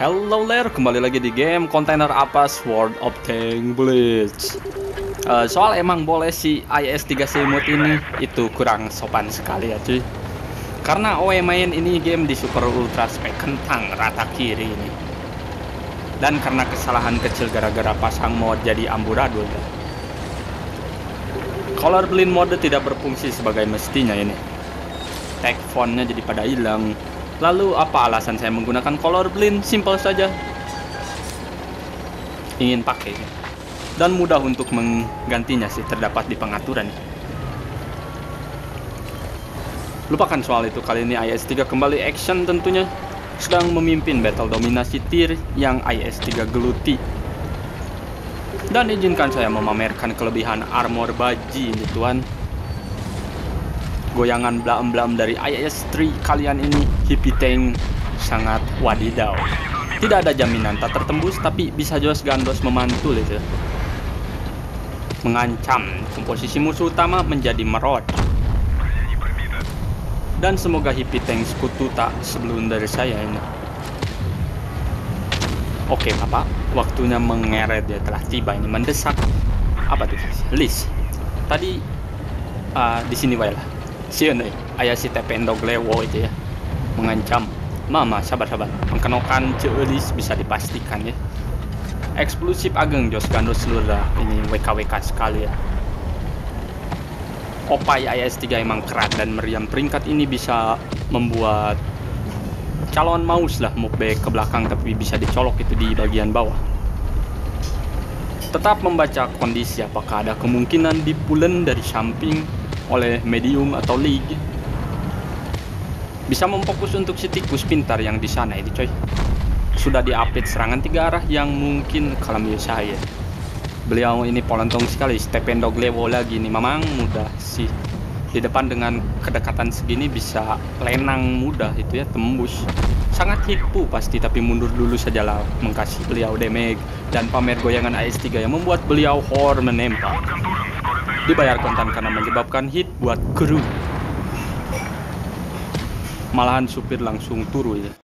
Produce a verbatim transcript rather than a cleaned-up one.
Hello there, kembali lagi di game kontainer apa Sword of Tank Blitz. Uh, soal emang boleh si I S tiga Selimut ini itu kurang sopan sekali ya cuy. Karena O E main ini game di super ultra spek kentang rata kiri ini. Dan karena kesalahan kecil gara-gara pasang mod jadi amburadul ya. Color blind mode tidak berfungsi sebagai mestinya ini. Tag fontnya jadi pada hilang. Lalu apa alasan saya menggunakan color blind? Simple saja, ingin pakai dan mudah untuk menggantinya sih, terdapat di pengaturan. Lupakan soal itu, kali ini I S tiga kembali action tentunya, sedang memimpin battle dominasi tier yang I S tiga geluti. Dan izinkan saya memamerkan kelebihan armor baji ini tuan. Goyangan blam-blam dari I S tiga kalian ini hippie tank sangat wadidaw. Tidak ada jaminan tak tertembus, tapi bisa jos gandos memantul itu. Mengancam komposisi musuh utama menjadi merot. Dan semoga hippie tank sekutu tak sebelum dari saya ini. Oke bapak, waktunya mengeret ya, telah tiba ini, mendesak. Apa tuh? List. Tadi uh, di sini wae lah. Siun eh, ayah si Tependo Glewo itu ya, mengancam. Mama sabar-sabar, mengkenokan ceulis bisa dipastikan ya. Eksklusif ageng jos gandos seluruh ini W K W K sekali ya. Opai I S tiga emang kerat dan meriam, peringkat ini bisa membuat calon mouse lah move back ke belakang, tapi bisa dicolok itu di bagian bawah. Tetap membaca kondisi apakah ada kemungkinan dipulen dari samping oleh medium atau league. Bisa memfokus untuk si tikus pintar yang di sana itu coy. Sudah di-update serangan tiga arah yang mungkin kalau menurut saya. Beliau ini polontong sekali, Stependo Glewo lagi nih, memang mudah sih. Di depan dengan kedekatan segini bisa lenang mudah itu ya, tembus. Sangat hipu pasti, tapi mundur dulu sajalah mengkasih beliau damage dan pamer goyangan I S tiga yang membuat beliau hor menembak. Dibayar kontan karena menyebabkan hit buat kru. Malahan supir langsung turun ya.